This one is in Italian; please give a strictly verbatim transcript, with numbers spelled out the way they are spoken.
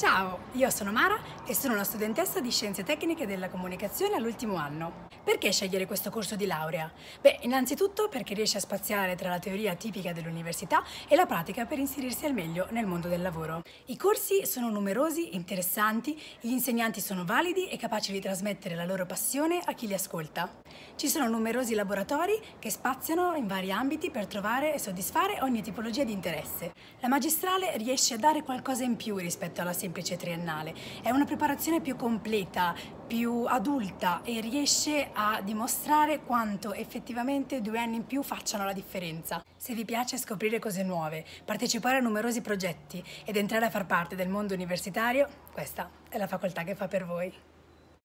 Ciao, io sono Mara e sono una studentessa di Scienze Tecniche della Comunicazione all'ultimo anno. Perché scegliere questo corso di laurea? Beh, innanzitutto perché riesce a spaziare tra la teoria tipica dell'università e la pratica per inserirsi al meglio nel mondo del lavoro. I corsi sono numerosi, interessanti, gli insegnanti sono validi e capaci di trasmettere la loro passione a chi li ascolta. Ci sono numerosi laboratori che spaziano in vari ambiti per trovare e soddisfare ogni tipologia di interesse. La magistrale riesce a dare qualcosa in più rispetto alla semplice triennale. È una preparazione più completa, più adulta e riesce a dimostrare quanto effettivamente due anni in più facciano la differenza. Se vi piace scoprire cose nuove, partecipare a numerosi progetti ed entrare a far parte del mondo universitario, questa è la facoltà che fa per voi.